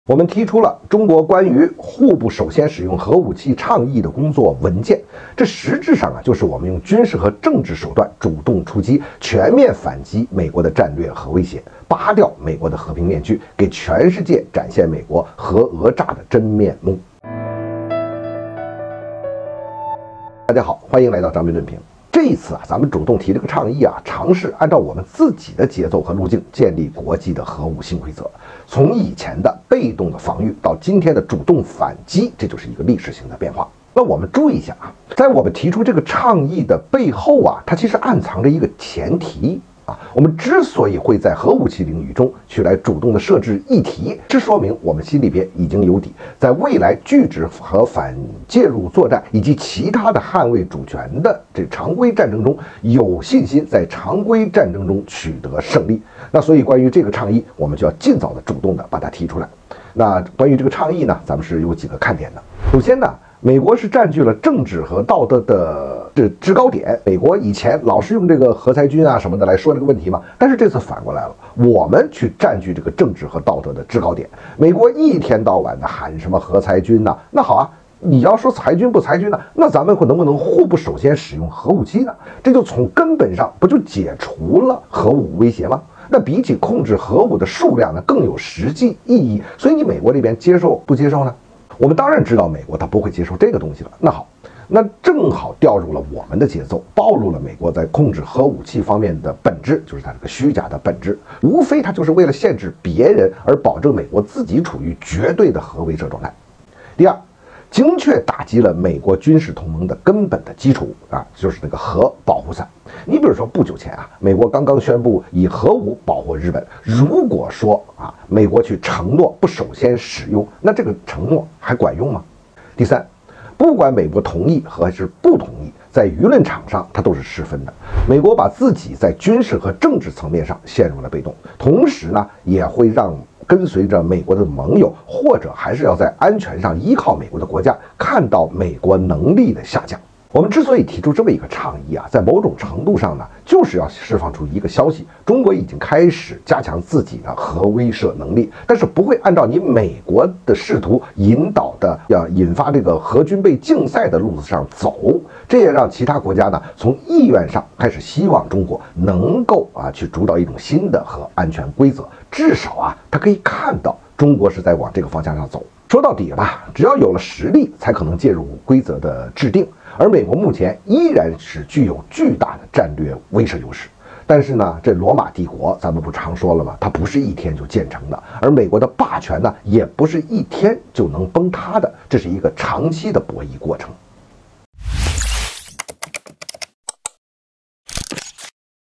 我们提出了中国关于互不首先使用核武器倡议的工作文件，这实质上就是我们用军事和政治手段主动出击，全面反击美国的战略核威胁，扒掉美国的和平面具，给全世界展现美国核讹诈的真面目。大家好，欢迎来到张斌论评。这一次咱们主动提这个倡议尝试按照我们自己的节奏和路径建立国际的核武新规则。从以前的被动的防御到今天的主动反击，这就是一个历史性的变化。那我们注意一下在我们提出这个倡议的背后它其实暗藏着一个前提。我们之所以会在核武器领域中去来主动的设置议题，这说明我们心里边已经有底，在未来拒止和反介入作战以及其他的捍卫主权的这常规战争中，有信心在常规战争中取得胜利。那所以关于这个倡议，我们就要尽早的主动的把它提出来。那关于这个倡议呢，咱们是有几个看点的。首先呢，美国是占据了政治和道德的制高点。美国以前老是用这个核裁军什么的来说这个问题嘛，但是这次反过来了，我们去占据这个政治和道德的制高点。美国一天到晚的喊什么核裁军那好你要说裁军不裁军那咱们能不能互不首先使用核武器呢？这就从根本上不就解除了核武威胁吗？那比起控制核武的数量呢，更有实际意义。所以你美国这边接受不接受呢？我们当然知道美国它不会接受这个东西了。那好，那正好调入了我们的节奏，暴露了美国在控制核武器方面的本质，就是它这个虚假的本质，无非它就是为了限制别人而保证美国自己处于绝对的核威慑状态。第二，精确打击了美国军事同盟的根本的基础就是那个核保护伞。你比如说不久前美国刚刚宣布以核武保护日本，如果说美国去承诺不首先使用，那这个承诺还管用吗？第三，不管美国同意还是不同意，在舆论场上它都是失分的。美国把自己在军事和政治层面上陷入了被动，同时呢也会让跟随着美国的盟友或者还是要在安全上依靠美国的国家看到美国能力的下降。我们之所以提出这么一个倡议在某种程度上呢，就是要释放出一个消息：中国已经开始加强自己的核威慑能力，但是不会按照你美国的试图引导的要引发这个核军备竞赛的路子上走。这也让其他国家呢从意愿上开始希望中国能够去主导一种新的核安全规则，至少他可以看到中国是在往这个方向上走。说到底只要有了实力，才可能介入规则的制定。而美国目前依然是具有巨大的战略威慑优势。但是呢，这罗马帝国咱们不常说了吗？它不是一天就建成的，而美国的霸权呢，也不是一天就能崩塌的，这是一个长期的博弈过程。